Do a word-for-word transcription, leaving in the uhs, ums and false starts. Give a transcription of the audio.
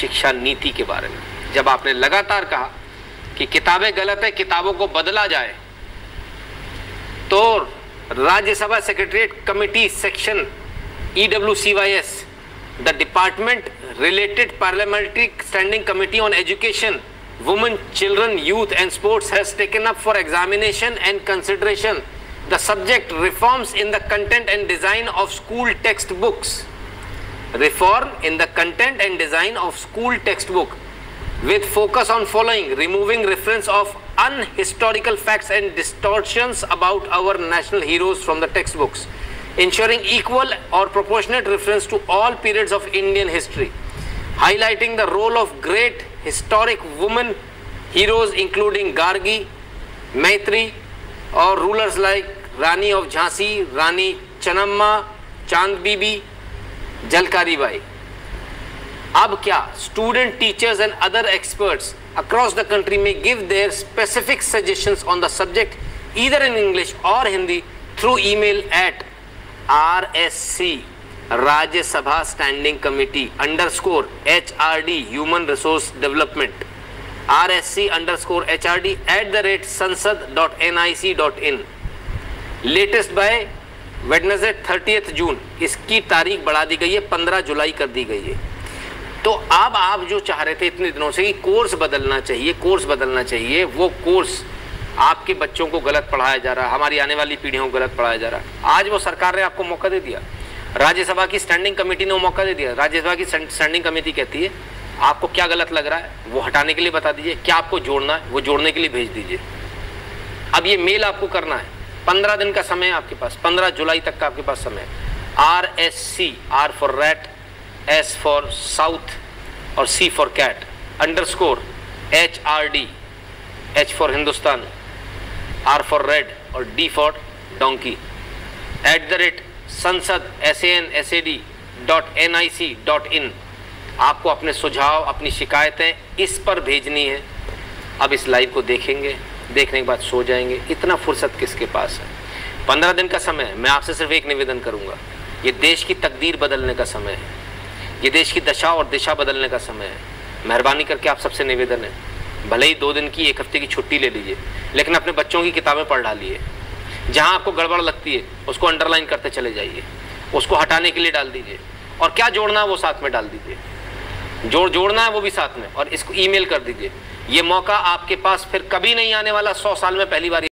शिक्षा नीति के बारे में। जब आपने लगातार कहा कि किताबें गलत है, किताबों को बदला जाए, तो Rajya Sabha secretariat committee section E W C Y S, the department related parliamentary standing committee on education, women, children, youth and sports has taken up for examination and consideration the subject reforms in the content and design of school textbooks. Reform in the content and design of school textbook with focus on following: removing reference of unhistorical facts and distortions about our national heroes from the textbooks, ensuring equal or proportionate reference to all periods of Indian history, highlighting the role of great historic women heroes including Gargi, Maitri or rulers like Rani of Jhansi, Rani Chanamma, Chand Bibi, Jalkari Bai. अब क्या student, teachers and other experts across the country may give their specific suggestions on the subject either in English or Hindi through email at R S C Rajya Sabha Standing Committee underscore H R D Human Resource Development R S C underscore H R D at the rate sansad dot N I C dot in. Latest by Wednesday thirtieth June, इसकी तारीख बढ़ा दी गई है, पंद्रह जुलाई कर दी गई है। तो अब आप जो चाह रहे थे इतने दिनों से कि कोर्स बदलना चाहिए, कोर्स बदलना चाहिए, वो कोर्स आपके बच्चों को गलत पढ़ाया जा रहा है, हमारी आने वाली पीढ़ियों को गलत पढ़ाया जा रहा है। आज वो सरकार ने आपको मौका दे दिया, राज्यसभा की स्टैंडिंग कमेटी ने वो मौका दे दिया। राज्यसभा की स्टैंडिंग कमेटी कहती है आपको क्या गलत लग रहा है वो हटाने के लिए बता दीजिए, क्या आपको जोड़ना है वो जोड़ने के लिए भेज दीजिए। अब ये मेल आपको करना है, पंद्रह दिन का समय है आपके पास, पंद्रह जुलाई तक का आपके पास समय है। R S C, R for rat, S for south और C for cat underscore H R D, H for Hindustan, R for red और D for donkey at the rate Sansad S A N S A D dot N I C dot in. आपको अपने सुझाव, अपनी शिकायतें इस पर भेजनी है। अब इस लाइव को देखेंगे, देखने के बाद सो जाएंगे, इतना फुर्सत किसके पास है? पंद्रह दिन का समय है। मैं आपसे सिर्फ एक निवेदन करूंगा, ये देश की तकदीर बदलने का समय है, ये देश की दशा और दिशा बदलने का समय है। मेहरबानी करके आप सबसे निवेदन है, भले ही दो दिन की, एक हफ्ते की छुट्टी ले लीजिए, लेकिन अपने बच्चों की किताबें पढ़ डालिए। जहां आपको गड़बड़ लगती है उसको अंडरलाइन करते चले जाइए, उसको हटाने के लिए डाल दीजिए, और क्या जोड़ना है वो साथ में डाल दीजिए, जोड़ जोड़ना है वो भी साथ में, और इसको ईमेल कर दीजिए। ये मौका आपके पास फिर कभी नहीं आने वाला, सौ साल में पहली बार